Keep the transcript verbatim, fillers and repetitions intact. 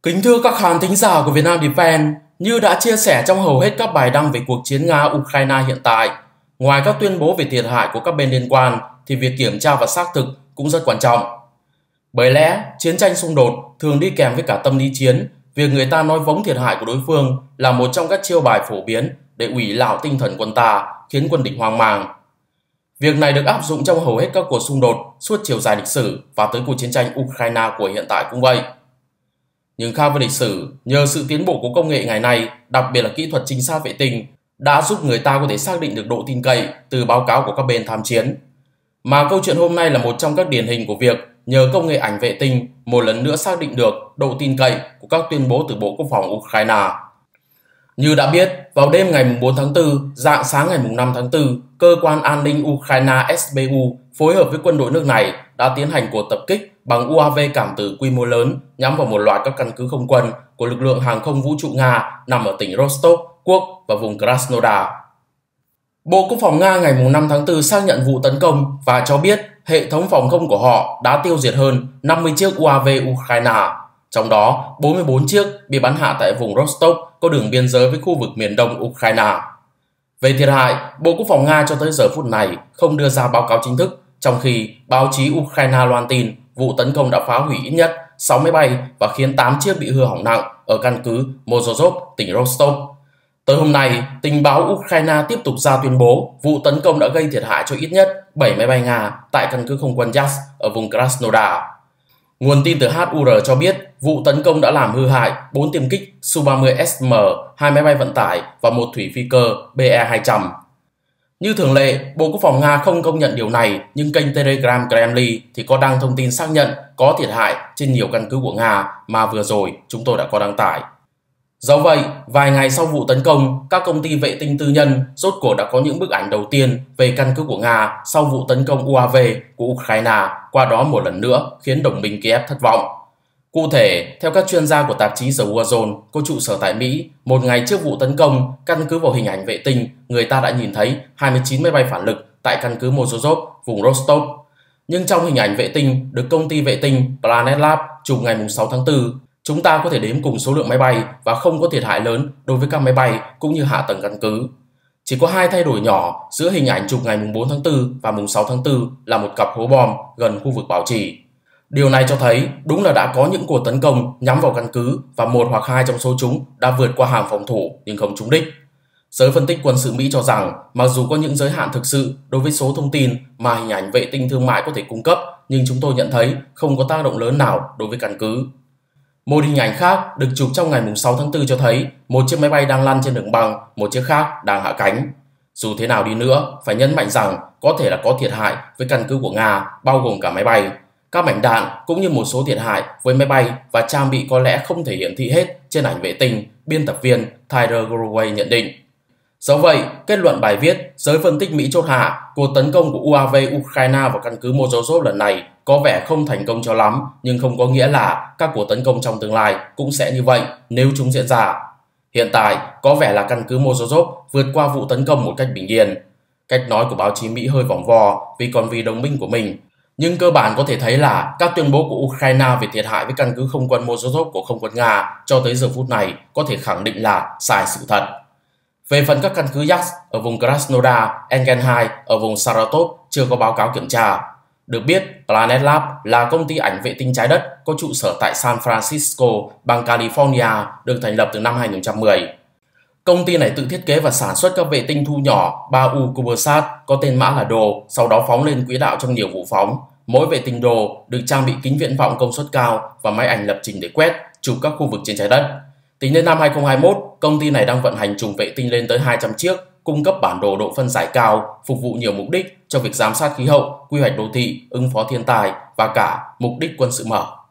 Kính thưa các khán thính giả của Việt Nam Defense, như đã chia sẻ trong hầu hết các bài đăng về cuộc chiến Nga-Ukraine hiện tại, ngoài các tuyên bố về thiệt hại của các bên liên quan thì việc kiểm tra và xác thực cũng rất quan trọng. Bởi lẽ, chiến tranh xung đột thường đi kèm với cả tâm lý chiến, việc người ta nói vống thiệt hại của đối phương là một trong các chiêu bài phổ biến để ủy lạo tinh thần quân ta, khiến quân địch hoang mang. Việc này được áp dụng trong hầu hết các cuộc xung đột suốt chiều dài lịch sử và tới cuộc chiến tranh Ukraine của hiện tại cũng vậy. Nhưng khác với lịch sử, nhờ sự tiến bộ của công nghệ ngày nay, đặc biệt là kỹ thuật trinh sát vệ tinh, đã giúp người ta có thể xác định được độ tin cậy từ báo cáo của các bên tham chiến. Mà câu chuyện hôm nay là một trong các điển hình của việc nhờ công nghệ ảnh vệ tinh một lần nữa xác định được độ tin cậy của các tuyên bố từ Bộ Quốc phòng Ukraine. Như đã biết, vào đêm ngày bốn tháng tư, rạng sáng ngày năm tháng tư, Cơ quan An ninh Ukraine S B U phối hợp với quân đội nước này đã tiến hành cuộc tập kích bằng U A V cảm tử quy mô lớn nhắm vào một loạt các căn cứ không quân của lực lượng hàng không vũ trụ Nga nằm ở tỉnh Rostov, Quốc và vùng Krasnodar. Bộ Quốc phòng Nga ngày năm tháng tư xác nhận vụ tấn công và cho biết hệ thống phòng không của họ đã tiêu diệt hơn năm mươi chiếc U A V Ukraine, trong đó bốn mươi bốn chiếc bị bắn hạ tại vùng Rostov có đường biên giới với khu vực miền đông Ukraine. Về thiệt hại, Bộ Quốc phòng Nga cho tới giờ phút này không đưa ra báo cáo chính thức, trong khi báo chí Ukraine loan tin vụ tấn công đã phá hủy ít nhất sáu máy bay và khiến tám chiếc bị hư hỏng nặng ở căn cứ Mozozov, tỉnh Rostov. Tới hôm nay, tình báo Ukraine tiếp tục ra tuyên bố vụ tấn công đã gây thiệt hại cho ít nhất bảy máy bay Nga tại căn cứ không quân Yas ở vùng Krasnodar. Nguồn tin từ H U R cho biết vụ tấn công đã làm hư hại bốn tiêm kích S U ba mươi S M, hai máy bay vận tải và một thủy phi cơ B E hai trăm. Như thường lệ, Bộ Quốc phòng Nga không công nhận điều này, nhưng kênh Telegram Kremlin thì có đăng thông tin xác nhận có thiệt hại trên nhiều căn cứ của Nga mà vừa rồi chúng tôi đã có đăng tải. Do vậy, vài ngày sau vụ tấn công, các công ty vệ tinh tư nhân rốt cuộc đã có những bức ảnh đầu tiên về căn cứ của Nga sau vụ tấn công U A V của Ukraine, qua đó một lần nữa khiến đồng minh Kiev thất vọng. Cụ thể, theo các chuyên gia của tạp chí The War Zone có trụ sở tại Mỹ, một ngày trước vụ tấn công, căn cứ vào hình ảnh vệ tinh, người ta đã nhìn thấy hai mươi chín máy bay phản lực tại căn cứ Mozozov, vùng Rostov. Nhưng trong hình ảnh vệ tinh được công ty vệ tinh Planet Lab chụp ngày sáu tháng tư, chúng ta có thể đếm cùng số lượng máy bay và không có thiệt hại lớn đối với các máy bay cũng như hạ tầng căn cứ. Chỉ có hai thay đổi nhỏ giữa hình ảnh chụp ngày bốn tháng tư và sáu tháng tư là một cặp hố bom gần khu vực bảo trì. Điều này cho thấy đúng là đã có những cuộc tấn công nhắm vào căn cứ và một hoặc hai trong số chúng đã vượt qua hàng phòng thủ nhưng không trúng đích. Giới phân tích quân sự Mỹ cho rằng mặc dù có những giới hạn thực sự đối với số thông tin mà hình ảnh vệ tinh thương mại có thể cung cấp, nhưng chúng tôi nhận thấy không có tác động lớn nào đối với căn cứ. Một hình ảnh khác được chụp trong ngày sáu tháng tư cho thấy một chiếc máy bay đang lăn trên đường băng, một chiếc khác đang hạ cánh. Dù thế nào đi nữa, phải nhấn mạnh rằng có thể là có thiệt hại với căn cứ của Nga, bao gồm cả máy bay. Các mảnh đạn cũng như một số thiệt hại với máy bay và trang bị có lẽ không thể hiển thị hết trên ảnh vệ tinh, biên tập viên Tyler Galloway nhận định. Do vậy, kết luận bài viết, giới phân tích Mỹ chốt hạ cuộc tấn công của U A V Ukraine vào căn cứ Mozozov lần này có vẻ không thành công cho lắm, nhưng không có nghĩa là các cuộc tấn công trong tương lai cũng sẽ như vậy nếu chúng diễn ra. Hiện tại, có vẻ là căn cứ Mozozov vượt qua vụ tấn công một cách bình yên. Cách nói của báo chí Mỹ hơi vòng vo vì còn vì đồng minh của mình. Nhưng cơ bản có thể thấy là các tuyên bố của Ukraine về thiệt hại với căn cứ không quân Mozozov của không quân Nga cho tới giờ phút này có thể khẳng định là sai sự thật. Về phần các căn cứ Yas ở vùng Krasnodar, Engenhai ở vùng Saratov chưa có báo cáo kiểm tra. Được biết, Planet Lab là công ty ảnh vệ tinh trái đất có trụ sở tại San Francisco, bang California, được thành lập từ năm hai nghìn không trăm mười. Công ty này tự thiết kế và sản xuất các vệ tinh thu nhỏ ba U CubeSat có tên mã là Đồ, sau đó phóng lên quỹ đạo trong nhiều vụ phóng. Mỗi vệ tinh Đồ được trang bị kính viễn vọng công suất cao và máy ảnh lập trình để quét, chụp các khu vực trên trái đất. Tính đến năm hai nghìn không trăm hai mươi mốt, công ty này đang vận hành chùm vệ tinh lên tới hai trăm chiếc, cung cấp bản đồ độ phân giải cao, phục vụ nhiều mục đích cho việc giám sát khí hậu, quy hoạch đô thị, ứng phó thiên tai và cả mục đích quân sự mở.